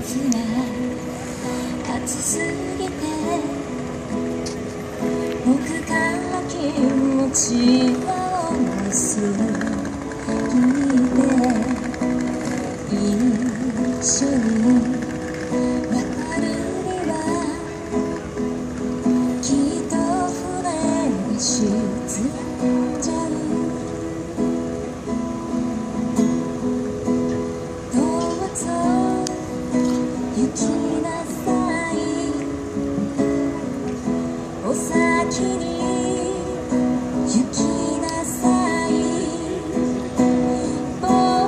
圧が熱すぎて僕から気持ちを下ろす君で一緒に渡るにはきっと船が沈んじゃう行きなさいお先に行きなさい僕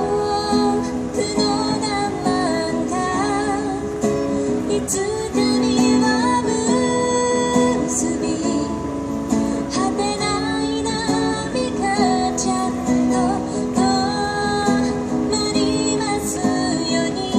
の我慢がいつかには結び果てない波がちゃんと止まりますように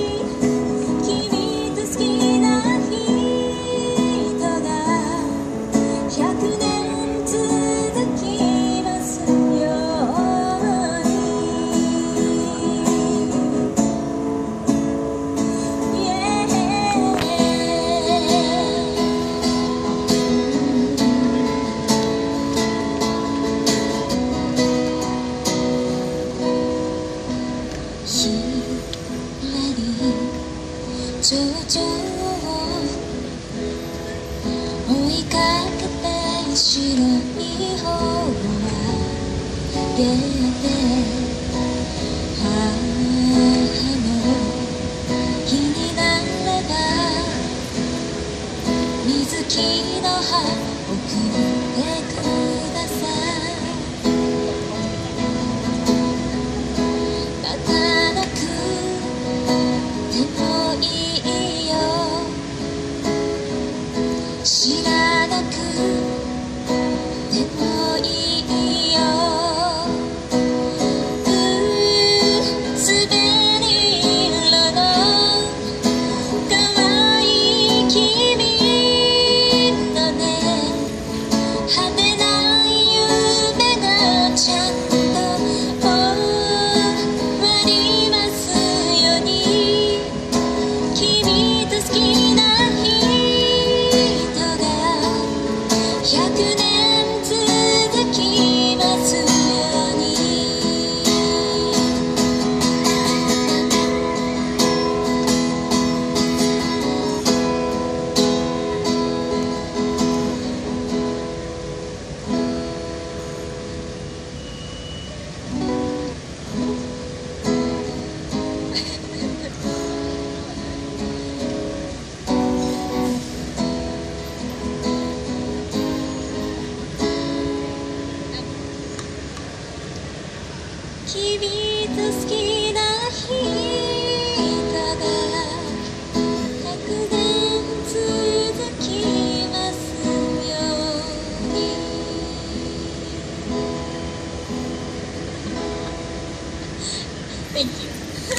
頂上を追いかけて白い方を上げて母の日になれば水木の葉送ってください泣かなくてもいいよ知らなくてもいいよ滑り色の可愛い君のね果てない夢がちゃんと終わりますように君と好きな人が100年続きますように君と好きな人が100年続きますようにThank you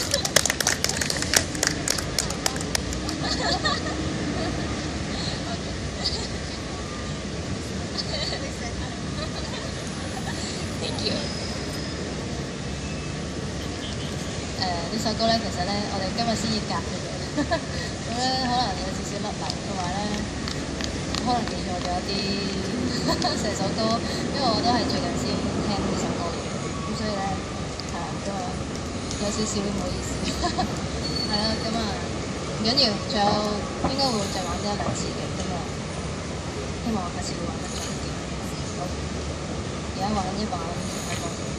呢首歌咧，其實咧，我哋今日先至夾嘅啫，咁咧可能有少少甩漏，同埋咧可能記錯咗啲成首歌，因為我都係最近先聽呢首歌嘅，咁所以咧係啦，咁啊有少少唔好意思，係啦，咁啊唔緊要，仲有應該會再玩多一兩次嘅，咁啊希望下次會玩得準啲。好，而家玩一玩開放。